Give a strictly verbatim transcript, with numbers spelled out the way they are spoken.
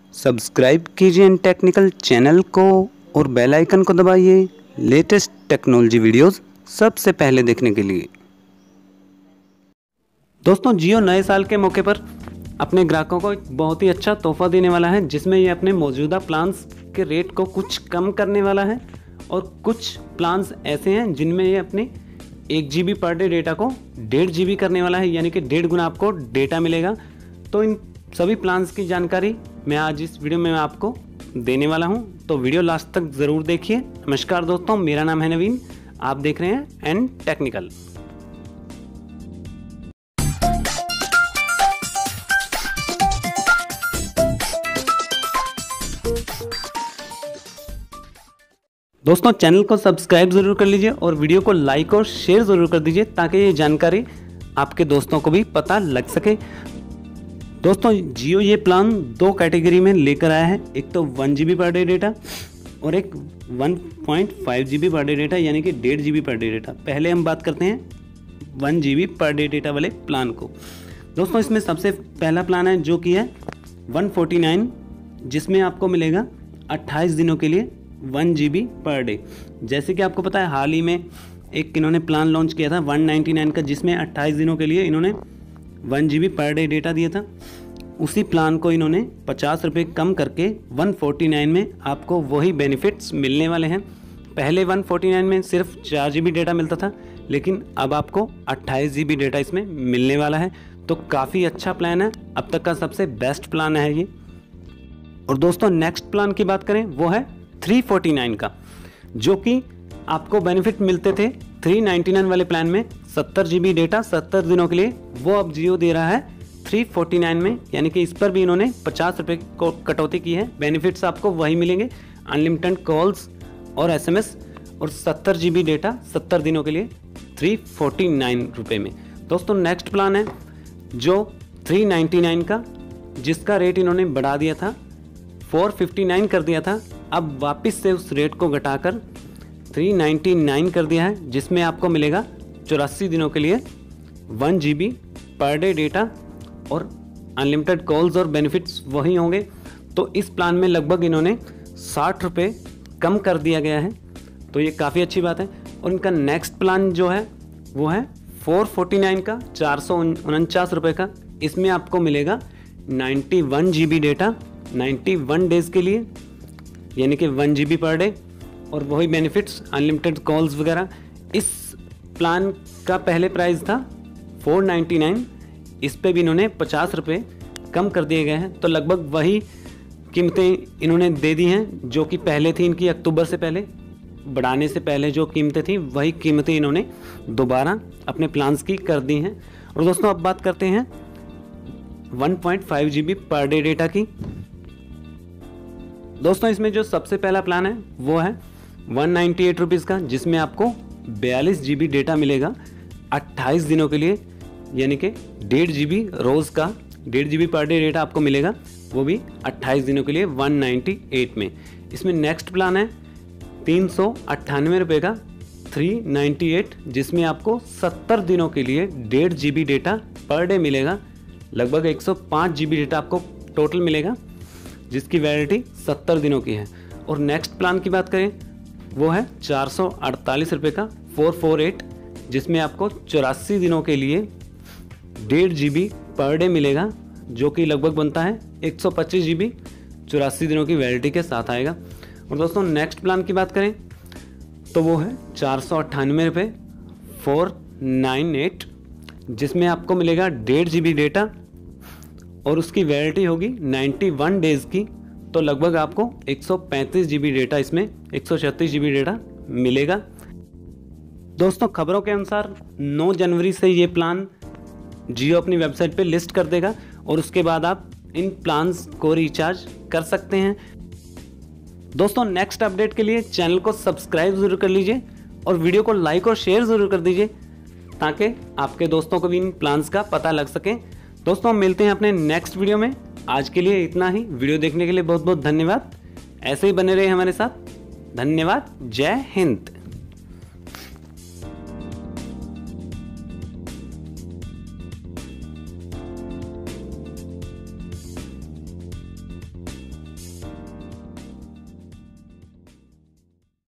Subscribe कीजिए इन technical channel को और बेल आइकन को दबाइए लेटेस्ट टेक्नोलॉजी वीडियोस सबसे पहले देखने के लिए। दोस्तों, जियो नए साल के मौके पर अपने ग्राहकों को एक बहुत ही अच्छा तोहफा देने वाला है, जिसमें ये अपने मौजूदा प्लान्स के रेट को कुछ कम करने वाला है और कुछ प्लान्स ऐसे हैं जिनमें ये अपने एक G B per day data को डेढ़ जी बी करने वाला है, यानी कि डेढ़ गुना आपको डेटा मिलेगा। तो इन सभी प्लान्स की जानकारी मैं आज इस वीडियो में आपको देने वाला हूं, तो वीडियो लास्ट तक ज़रूर देखिए। नमस्कार दोस्तों, मेरा नाम है नवीन, आप देख रहे हैं एन टेक्निकल। दोस्तों, चैनल को सब्सक्राइब ज़रूर कर लीजिए और वीडियो को लाइक और शेयर ज़रूर कर दीजिए ताकि ये जानकारी आपके दोस्तों को भी पता लग सके। दोस्तों, जियो ये प्लान दो कैटेगरी में लेकर आया है, एक तो one G B per day data और एक one point five G B per day data, यानी कि डेढ़ G B per day data. पहले हम बात करते हैं one G B per day data वाले प्लान को। दोस्तों, इसमें सबसे पहला प्लान है जो कि है वन फोर्टी नाइन, जिसमें आपको मिलेगा अट्ठाईस दिनों के लिए one G B per day. जैसे कि आपको पता है, हाल ही में एक इन्होंने प्लान लॉन्च किया था वन नाइन्टी नाइन का, जिसमें अट्ठाईस दिनों के लिए इन्होंने one G B per day data दिया था। उसी प्लान को इन्होंने पचास रुपये कम करके वन फोर्टी नाइन में आपको वही बेनिफिट्स मिलने वाले हैं। पहले वन फोर्टी नाइन में सिर्फ चार जी बी डेटा मिलता था, लेकिन अब आपको अट्ठाईस जी बी डेटा इसमें मिलने वाला है। तो काफ़ी अच्छा प्लान है, अब तक का सबसे बेस्ट प्लान है ये। और दोस्तों, नेक्स्ट प्लान की बात करें वो है थ्री फोर्टी नाइन का, जो कि आपको बेनिफिट मिलते थे थ्री नाइन्टी नाइन वाले प्लान में सत्तर जी बी डेटा सत्तर दिनों के लिए, वो अब जियो दे रहा है थ्री फोर्टी नाइन में, यानी कि इस पर भी इन्होंने पचास रुपये को कटौती की है। बेनिफिट्स आपको वही मिलेंगे, अनलिमिटेड कॉल्स और एसएमएस और सत्तर जी बी डेटा सत्तर दिनों के लिए थ्री फोर्टी नाइन रुपये में। दोस्तों, नेक्स्ट प्लान है जो थ्री नाइन्टी नाइन का, जिसका रेट इन्होंने बढ़ा दिया था, फोर फिफ्टी नाइन कर दिया था, अब वापस से उस रेट को घटाकर थ्री नाइन्टी नाइन कर दिया है, जिसमें आपको मिलेगा चौरासी दिनों के लिए one G B per day data और अनलिमिटेड कॉल्स और बेनिफिट्स वही होंगे। तो इस प्लान में लगभग इन्होंने साठ रुपये कम कर दिया गया है, तो ये काफ़ी अच्छी बात है। और इनका नेक्स्ट प्लान जो है वो है फोर फोर्टी नाइन का, चार सौ उनचास रुपये का। इसमें आपको मिलेगा ninety one G B data ninety one days के लिए, यानी कि one G B per day और वही बेनिफिट्स अनलिमिटेड कॉल्स वगैरह। इस प्लान का पहले प्राइस था फोर नाइन्टी नाइन, इस पे भी इन्होंने पचास रुपये कम कर दिए गए हैं, तो लगभग वही कीमतें इन्होंने दे दी हैं जो कि पहले थी इनकी। अक्टूबर से पहले बढ़ाने से पहले जो कीमतें थी वही कीमतें इन्होंने दोबारा अपने प्लान्स की कर दी हैं। और दोस्तों, अब बात करते हैं one point five G B per day data की। दोस्तों, इसमें जो सबसे पहला प्लान है वो है वन नाइन्टी एट रुपीज़ का, जिसमें आपको बयालीस जी बी डेटा मिलेगा अट्ठाईस दिनों के लिए, यानी कि डेढ़ जी बी रोज़ का डेढ़ G B per day data आपको मिलेगा, वो भी अट्ठाईस दिनों के लिए वन नाइन्टी एट में। इसमें नेक्स्ट प्लान है तीन सौ अट्ठानवे रुपये का थ्री नाइन्टी एट, जिसमें आपको सत्तर दिनों के लिए डेढ़ G B data per day मिलेगा, लगभग एक सौ पाँच जी बी डेटा आपको टोटल मिलेगा, जिसकी वैलिडिटी सत्तर दिनों की है। और नेक्स्ट प्लान की बात करें वो है चार सौ अड़तालीस रुपये का फोर फोर एट, जिसमें आपको चौरासी दिनों के लिए डेढ़ जी बी पर डे मिलेगा, जो कि लगभग बनता है एक सौ पच्चीस जी बी चौरासी दिनों की वैलिडिटी के साथ आएगा। और दोस्तों, नेक्स्ट प्लान की बात करें तो वो है चार सौ अट्ठानवे रुपये फोर नाइन एट, जिसमें आपको मिलेगा डेढ़ जी बी डेटा और उसकी वैलिडिटी होगी नाइन्टी वन डेज़ की, तो लगभग आपको एक सौ पैंतीस जी बी डेटा, इसमें एक सौ छत्तीस जी बी डेटा मिलेगा। दोस्तों, खबरों के अनुसार नौ जनवरी से ये प्लान जियो अपनी वेबसाइट पे लिस्ट कर देगा और उसके बाद आप इन प्लान्स को रिचार्ज कर सकते हैं। दोस्तों, नेक्स्ट अपडेट के लिए चैनल को सब्सक्राइब ज़रूर कर लीजिए और वीडियो को लाइक और शेयर ज़रूर कर दीजिए ताकि आपके दोस्तों को भी इन प्लान्स का पता लग सके। दोस्तों, हम मिलते हैं अपने नेक्स्ट वीडियो में। आज के लिए इतना ही। वीडियो देखने के लिए बहुत बहुत धन्यवाद। ऐसे ही बने रहे हमारे साथ। धन्यवाद। जय हिंद।